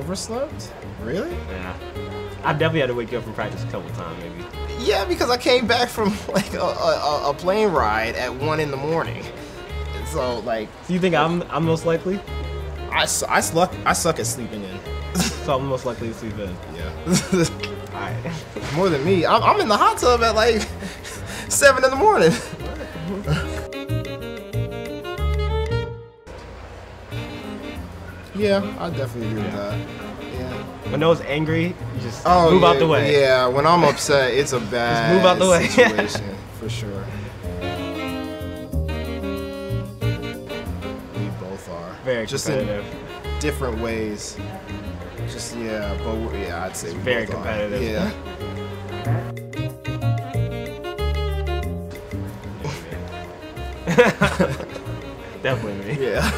overslept? Really? Yeah. I definitely had to wake you up from practice a couple times, maybe. Yeah, because I came back from like a plane ride at 1 in the morning. So like. So you think I'm most likely? I suck at sleeping in. So I'm most likely to sleep in. Yeah. Alright. More than me. I'm in the hot tub at like 7 in the morning. Yeah, I definitely agree with that. Yeah. When Noah's angry, you just move out the way. Yeah, when I'm upset, it's a bad move out the way. situation, for sure. We both are. Very just competitive. in different ways. Just I'd say we very both competitive. Are. Yeah. Definitely me. Yeah.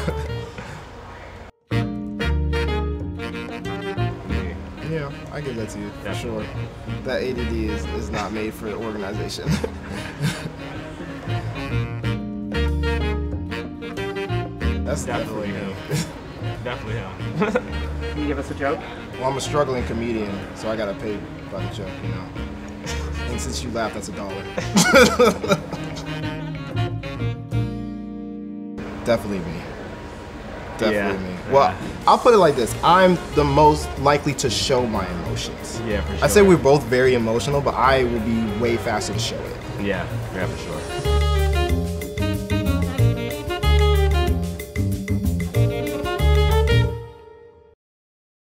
Yeah, I give that to you, for sure. That ADD is not made for organization. That's definitely him. Definitely him. Can you give us a joke? Well, I'm a struggling comedian, so I gotta pay by the joke, you know. And since you laughed, that's $1. Definitely me. Definitely me. Well, I'll put it like this. I'm the most likely to show my emotions. Yeah, for sure. I'd say we're both very emotional, but I will be way faster to show it. Yeah, for sure.